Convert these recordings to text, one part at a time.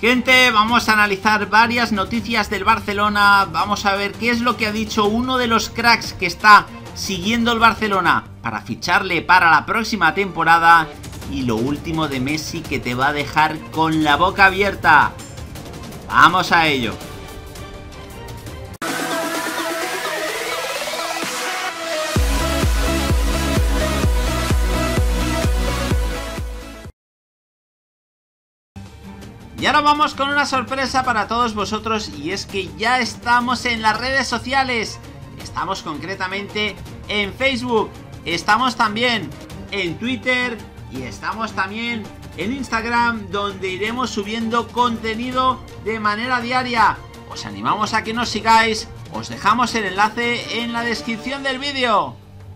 Gente, vamos a analizar varias noticias del Barcelona. Vamos a ver qué es lo que ha dicho uno de los cracks que está siguiendo el Barcelona para ficharle para la próxima temporada. Y lo último de Messi, que te va a dejar con la boca abierta. Vamos a ello. Y ahora vamos con una sorpresa para todos vosotros, y es que ya estamos en las redes sociales. Estamos concretamente en Facebook, estamos también en Twitter y estamos también en Instagram, donde iremos subiendo contenido de manera diaria. Os animamos a que nos sigáis, os dejamos el enlace en la descripción del vídeo.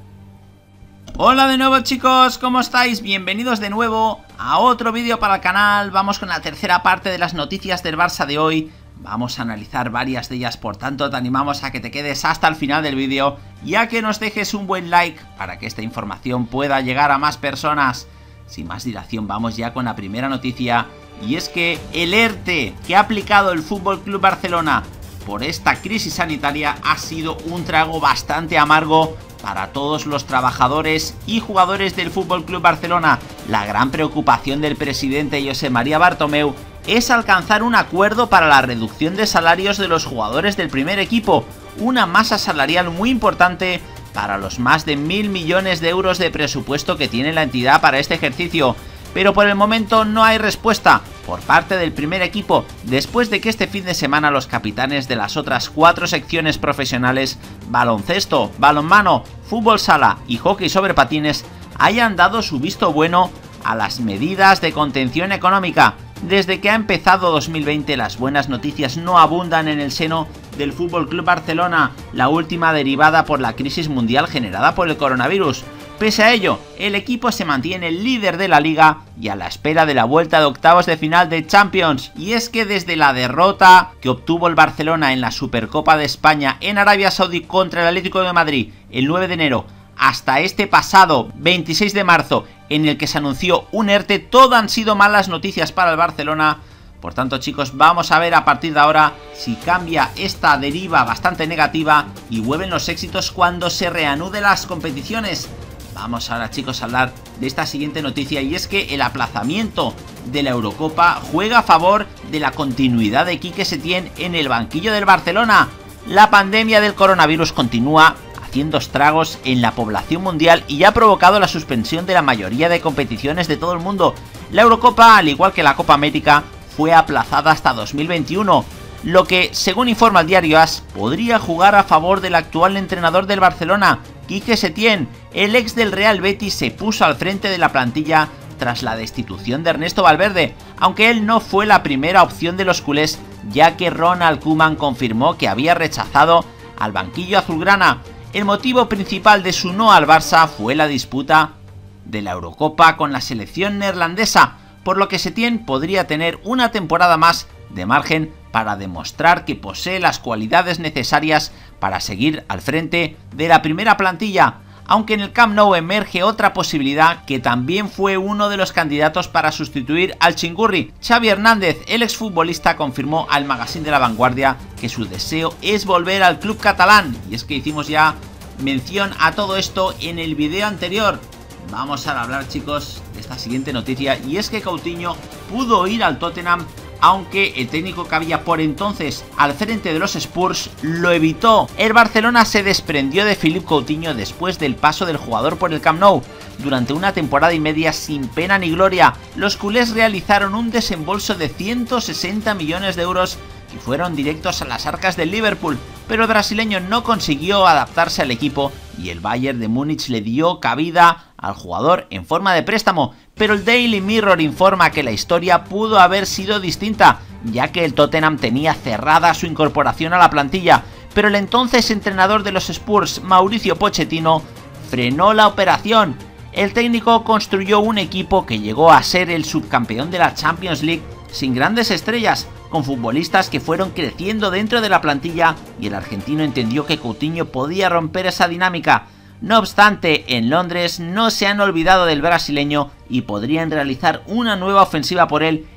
Hola de nuevo, chicos, ¿cómo estáis? Bienvenidos de nuevo a otro vídeo para el canal. Vamos con la tercera parte de las noticias del Barça de hoy. Vamos a analizar varias de ellas, por tanto te animamos a que te quedes hasta el final del vídeo y a que nos dejes un buen like para que esta información pueda llegar a más personas. Sin más dilación, vamos ya con la primera noticia, y es que el ERTE que ha aplicado el Fútbol Club Barcelona por esta crisis sanitaria ha sido un trago bastante amargo para todos los trabajadores y jugadores del Fútbol Club Barcelona. La gran preocupación del presidente Josep María Bartomeu es alcanzar un acuerdo para la reducción de salarios de los jugadores del primer equipo, una masa salarial muy importante para los más de 1.000 millones de euros de presupuesto que tiene la entidad para este ejercicio. Pero por el momento no hay respuesta por parte del primer equipo, después de que este fin de semana los capitanes de las otras 4 secciones profesionales, baloncesto, balonmano, fútbol sala y hockey sobre patines, hayan dado su visto bueno a las medidas de contención económica. Desde que ha empezado 2020, las buenas noticias no abundan en el seno del FC Barcelona, la última derivada por la crisis mundial generada por el coronavirus. Pese a ello, el equipo se mantiene líder de la liga y a la espera de la vuelta de octavos de final de Champions. Y es que desde la derrota que obtuvo el Barcelona en la Supercopa de España en Arabia Saudí contra el Atlético de Madrid el 9 de enero hasta este pasado 26 de marzo, en el que se anunció un ERTE, todo han sido malas noticias para el Barcelona. Por tanto, chicos, vamos a ver a partir de ahora si cambia esta deriva bastante negativa y vuelven los éxitos cuando se reanuden las competiciones. Vamos ahora, chicos, a hablar de esta siguiente noticia, y es que el aplazamiento de la Eurocopa juega a favor de la continuidad de Quique Setién en el banquillo del Barcelona. La pandemia del coronavirus continúa haciendo estragos en la población mundial y ha provocado la suspensión de la mayoría de competiciones de todo el mundo. La Eurocopa, al igual que la Copa América, fue aplazada hasta 2021, lo que, según informa el diario AS, podría jugar a favor del actual entrenador del Barcelona, Quique Setién. El ex del Real Betis se puso al frente de la plantilla tras la destitución de Ernesto Valverde, aunque él no fue la primera opción de los culés, ya que Ronald Koeman confirmó que había rechazado al banquillo azulgrana. El motivo principal de su no al Barça fue la disputa de la Eurocopa con la selección neerlandesa, por lo que Setién podría tener una temporada más de margen para demostrar que posee las cualidades necesarias para seguir al frente de la primera plantilla, aunque en el Camp Nou emerge otra posibilidad que también fue uno de los candidatos para sustituir al Chingurri. Xavi Hernández, el exfutbolista, confirmó al Magazine de La Vanguardia que su deseo es volver al club catalán, y es que hicimos ya mención a todo esto en el video anterior. Vamos a hablar, chicos, de esta siguiente noticia, y es que Coutinho pudo ir al Tottenham, aunque el técnico que había por entonces al frente de los Spurs lo evitó. El Barcelona se desprendió de Philippe Coutinho después del paso del jugador por el Camp Nou. Durante una temporada y media sin pena ni gloria, los culés realizaron un desembolso de 160 millones de euros y fueron directos a las arcas del Liverpool, pero el brasileño no consiguió adaptarse al equipo y el Bayern de Múnich le dio cabida al jugador en forma de préstamo. Pero el Daily Mirror informa que la historia pudo haber sido distinta, ya que el Tottenham tenía cerrada su incorporación a la plantilla, pero el entonces entrenador de los Spurs, Mauricio Pochettino, frenó la operación. El técnico construyó un equipo que llegó a ser el subcampeón de la Champions League sin grandes estrellas, con futbolistas que fueron creciendo dentro de la plantilla, y el argentino entendió que Coutinho podía romper esa dinámica. No obstante, en Londres no se han olvidado del brasileño y podrían realizar una nueva ofensiva por él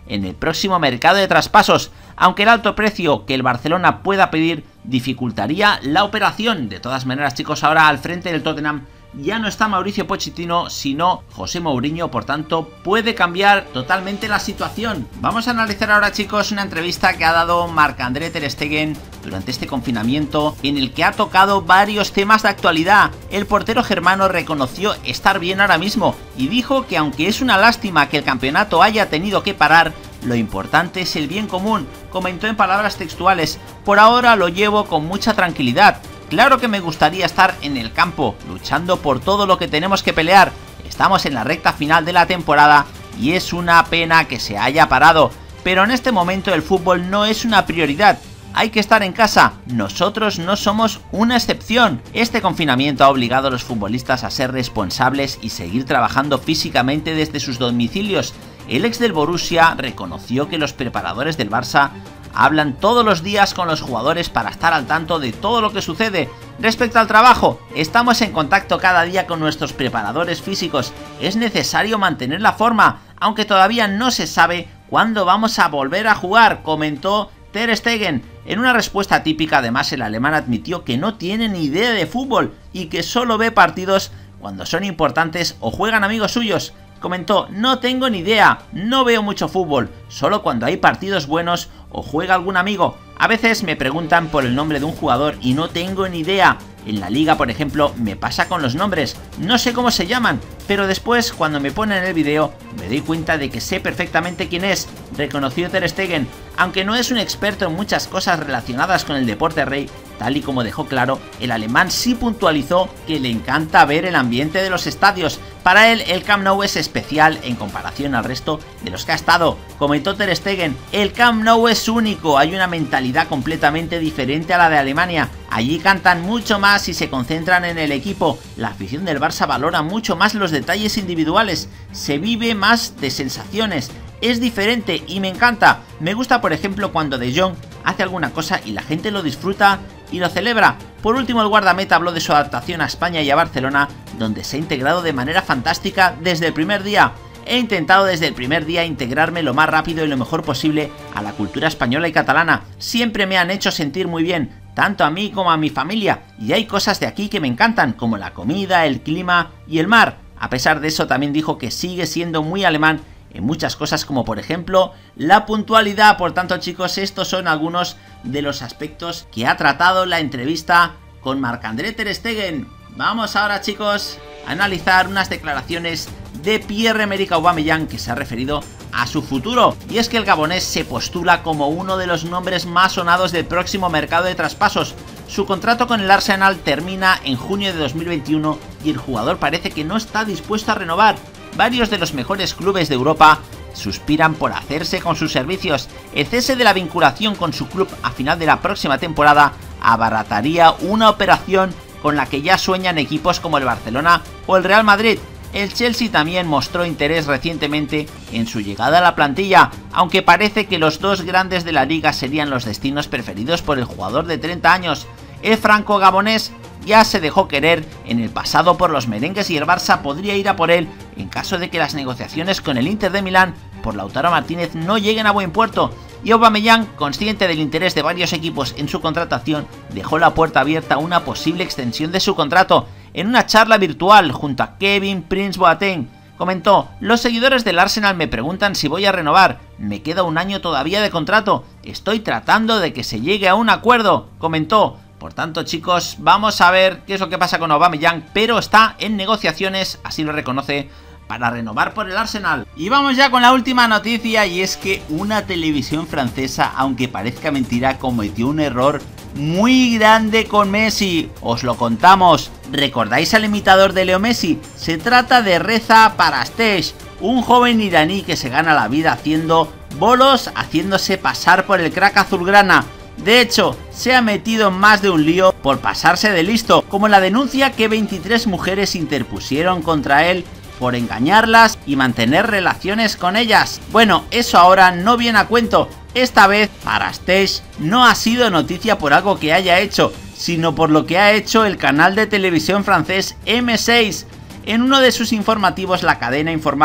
en el próximo mercado de traspasos, aunque el alto precio que el Barcelona pueda pedir dificultaría la operación. De todas maneras, chicos, ahora al frente del Tottenham ya no está Mauricio Pochettino, sino José Mourinho, por tanto puede cambiar totalmente la situación. Vamos a analizar ahora, chicos, una entrevista que ha dado Marc-André ter Stegen durante este confinamiento, en el que ha tocado varios temas de actualidad. El portero germano reconoció estar bien ahora mismo y dijo que aunque es una lástima que el campeonato haya tenido que parar, lo importante es el bien común. Comentó en palabras textuales: por ahora lo llevo con mucha tranquilidad. Claro que me gustaría estar en el campo, luchando por todo lo que tenemos que pelear. Estamos en la recta final de la temporada y es una pena que se haya parado. Pero en este momento el fútbol no es una prioridad. Hay que estar en casa. Nosotros no somos una excepción. Este confinamiento ha obligado a los futbolistas a ser responsables y seguir trabajando físicamente desde sus domicilios. El ex del Borussia reconoció que los preparadores del Barça hablan todos los días con los jugadores para estar al tanto de todo lo que sucede. Respecto al trabajo, estamos en contacto cada día con nuestros preparadores físicos. Es necesario mantener la forma, aunque todavía no se sabe cuándo vamos a volver a jugar, comentó ter Stegen. En una respuesta típica, además, el alemán admitió que no tiene ni idea de fútbol y que solo ve partidos cuando son importantes o juegan amigos suyos. Comentó: no tengo ni idea, no veo mucho fútbol, solo cuando hay partidos buenos o juega algún amigo. A veces me preguntan por el nombre de un jugador y no tengo ni idea. En la liga, por ejemplo, me pasa con los nombres, no sé cómo se llaman, pero después, cuando me ponen el vídeo, me doy cuenta de que sé perfectamente quién es, reconoció ter Stegen. Aunque no es un experto en muchas cosas relacionadas con el deporte rey, tal y como dejó claro, el alemán sí puntualizó que le encanta ver el ambiente de los estadios. Para él, el Camp Nou es especial en comparación al resto de los que ha estado. Comentó ter Stegen: el Camp Nou es único, hay una mentalidad completamente diferente a la de Alemania. Allí cantan mucho más y se concentran en el equipo. La afición del Barça valora mucho más los detalles individuales, se vive más de sensaciones. Es diferente y me encanta. Me gusta, por ejemplo, cuando De Jong hace alguna cosa y la gente lo disfruta y lo celebra. Por último, el guardameta habló de su adaptación a España y a Barcelona, donde se ha integrado de manera fantástica desde el primer día. He intentado desde el primer día integrarme lo más rápido y lo mejor posible a la cultura española y catalana. Siempre me han hecho sentir muy bien, tanto a mí como a mi familia, y hay cosas de aquí que me encantan, como la comida, el clima y el mar. A pesar de eso, también dijo que sigue siendo muy alemán en muchas cosas, como por ejemplo la puntualidad. Por tanto, chicos, estos son algunos de los aspectos que ha tratado la entrevista con Marc-André ter Stegen. Vamos ahora, chicos, a analizar unas declaraciones de Pierre-Emerick Aubameyang, que se ha referido a su futuro, y es que el gabonés se postula como uno de los nombres más sonados del próximo mercado de traspasos. Su contrato con el Arsenal termina en junio de 2021 y el jugador parece que no está dispuesto a renovar. Varios de los mejores clubes de Europa suspiran por hacerse con sus servicios. El cese de la vinculación con su club a final de la próxima temporada abarataría una operación con la que ya sueñan equipos como el Barcelona o el Real Madrid. El Chelsea también mostró interés recientemente en su llegada a la plantilla, aunque parece que los dos grandes de la liga serían los destinos preferidos por el jugador de 30 años. El franco-gabonés ya se dejó querer en el pasado por los merengues y el Barça podría ir a por él en caso de que las negociaciones con el Inter de Milán por Lautaro Martínez no lleguen a buen puerto. Y Aubameyang, consciente del interés de varios equipos en su contratación, dejó la puerta abierta a una posible extensión de su contrato. En una charla virtual junto a Kevin Prince Boateng, comentó: los seguidores del Arsenal me preguntan si voy a renovar, me queda un año todavía de contrato, estoy tratando de que se llegue a un acuerdo, comentó. Por tanto, chicos, vamos a ver qué es lo que pasa con Aubameyang, pero está en negociaciones, así lo reconoce, para renovar por el Arsenal. Y vamos ya con la última noticia, y es que una televisión francesa, aunque parezca mentira, cometió un error muy grande con Messi. Os lo contamos. ¿Recordáis al imitador de Leo Messi? Se trata de Reza Parastesh, un joven iraní que se gana la vida haciendo bolos, haciéndose pasar por el crack azulgrana. De hecho, se ha metido en más de un lío por pasarse de listo, como la denuncia que 23 mujeres interpusieron contra él por engañarlas y mantener relaciones con ellas. Bueno, eso ahora no viene a cuento. Esta vez, Parastesh no ha sido noticia por algo que haya hecho, sino por lo que ha hecho el canal de televisión francés M6. En uno de sus informativos, la cadena informaba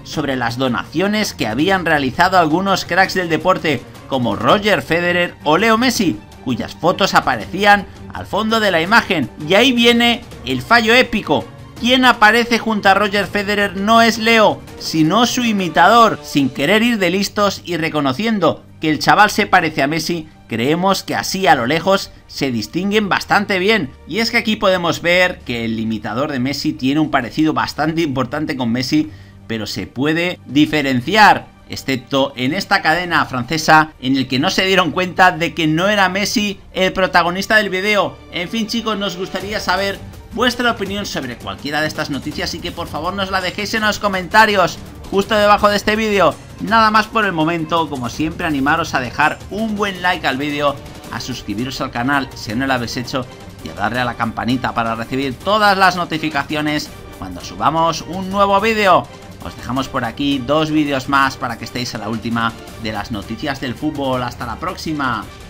sobre las donaciones que habían realizado algunos cracks del deporte como Roger Federer o Leo Messi, cuyas fotos aparecían al fondo de la imagen. Y ahí viene el fallo épico. Quien aparece junto a Roger Federer no es Leo, sino su imitador. Sin querer ir de listos y reconociendo que el chaval se parece a Messi, creemos que así a lo lejos se distinguen bastante bien. Y es que aquí podemos ver que el imitador de Messi tiene un parecido bastante importante con Messi, pero se puede diferenciar, excepto en esta cadena francesa en el que no se dieron cuenta de que no era Messi el protagonista del video. En fin, chicos, nos gustaría saber vuestra opinión sobre cualquiera de estas noticias y que por favor nos la dejéis en los comentarios justo debajo de este vídeo. Nada más por el momento, como siempre animaros a dejar un buen like al vídeo, a suscribiros al canal si no lo habéis hecho y a darle a la campanita para recibir todas las notificaciones cuando subamos un nuevo vídeo. Os dejamos por aquí 2 vídeos más para que estéis a la última de las noticias del fútbol. Hasta la próxima.